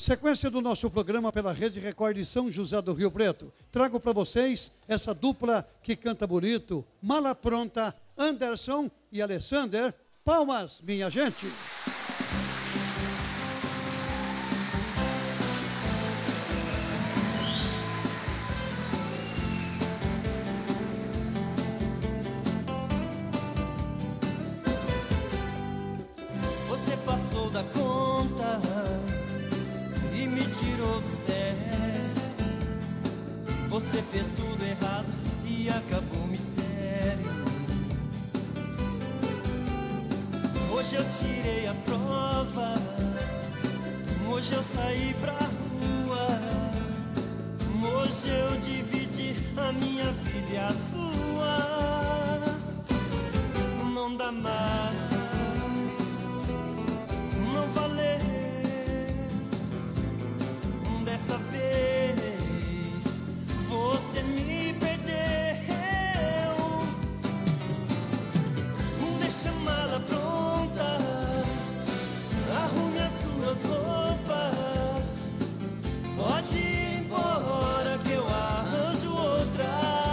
Sequência do nosso programa pela Rede Record de São José do Rio Preto. Trago para vocês essa dupla que canta bonito, Mala Pronta, Anderson e Alessander. Palmas, minha gente! Você passou da conta e me tirou do sério. Você fez tudo errado e acabou o mistério. Hoje eu tirei a prova, hoje eu saí pra rua, hoje eu dividi a minha vida e a sua. Não dá mais, não valeu. Dessa vez você me perdeu. Deixa a mala pronta, arrume as suas roupas, pode ir embora que eu arranjo outra.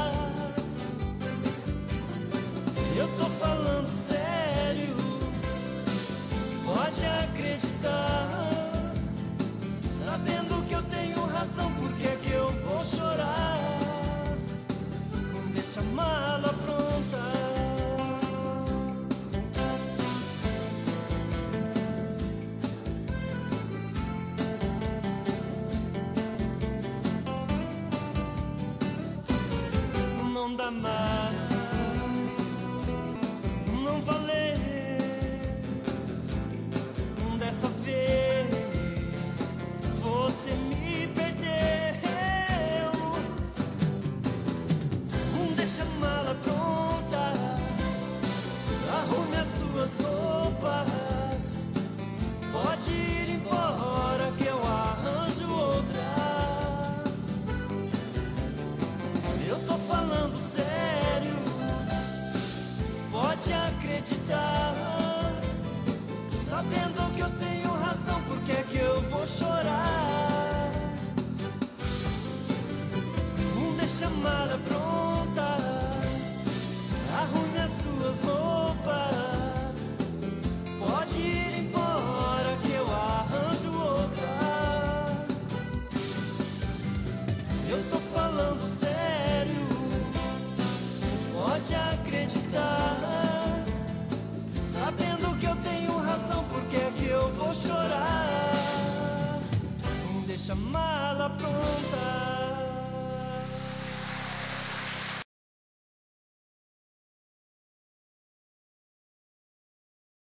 Eu tô falando sério, pode acreditar. Sabendo que eu tenho razão, por que é que eu vou chorar? Deixa a mala pronta. Não dá mais, não valeu. Dessa vez você me perdeu. Deixa a mala pronta, arrume as suas roupas, pode ir embora que eu arranjo outra. Eu tô falando sério, pode acreditar. Sabendo que eu tenho razão, por que é que eu vou chorar? Deixa a mala pronta, arrume as suas roupas, pode ir embora que eu arranjo outra. Eu tô falando sério, pode acreditar. Sabendo que eu tenho razão, por que é que eu vou chorar? Deixa a mala pronta.